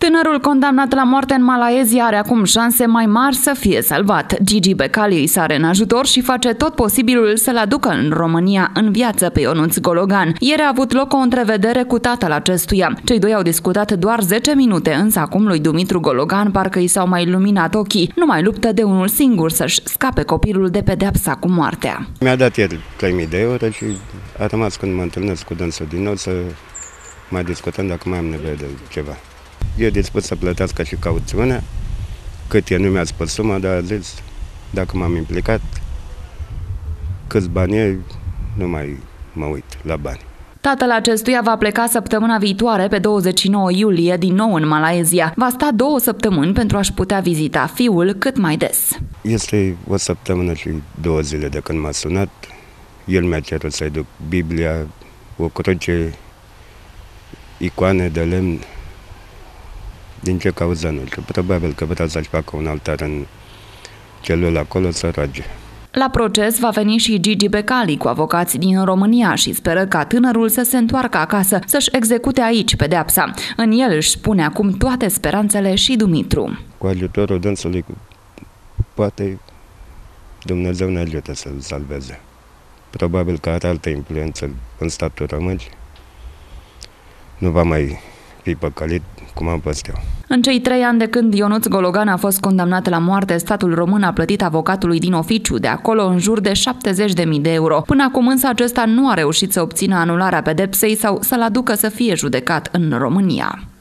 Tânărul condamnat la moarte în Malaysia are acum șanse mai mari să fie salvat. Gigi Becali îi sare în ajutor și face tot posibilul să-l aducă în România în viață pe Ionuț Gologan. Ieri a avut loc o întrevedere cu tatăl acestuia. Cei doi au discutat doar 10 minute, însă acum lui Dumitru Gologan parcă i s-au mai luminat ochii. Nu mai luptă de unul singur să-și scape copilul de pedeapsa cu moartea. Mi-a dat ieri 3.000 de euro și a rămas când mă întâlnesc cu dânsul din nou să mai discutăm dacă mai am nevoie de ceva. E dispus să plătească și cauțiunea, cât e, nu mi-a spus suma, dar a zis, dacă m-am implicat, câți bani e, nu mai mă uit la bani. Tatăl acestuia va pleca săptămâna viitoare, pe 29 iulie, din nou în Malaysia. Va sta 2 săptămâni pentru a-și putea vizita fiul cât mai des. Este o săptămână și 2 zile de când m-a sunat. El mi-a cerut să-i duc Biblia, o cruce, icoane de lemn. Din ce cauză nu știu. Probabil că vrea să-și facă un altar în celul acolo să roage. La proces va veni și Gigi Becali cu avocați din România și speră ca tânărul să se întoarcă acasă, să-și execute aici pedeapsa. În el își pune acum toate speranțele și Dumitru. Cu ajutorul dânsului, poate Dumnezeu ne ajută să-l salveze. Probabil că are altă influență în statul român. Nu va mai fi păcălit cum am fost eu. În cei 3 ani de când Ionuț Gologan a fost condamnat la moarte, statul român a plătit avocatului din oficiu de acolo în jur de 70.000 de euro. Până acum însă acesta nu a reușit să obțină anularea pedepsei sau să-l aducă să fie judecat în România.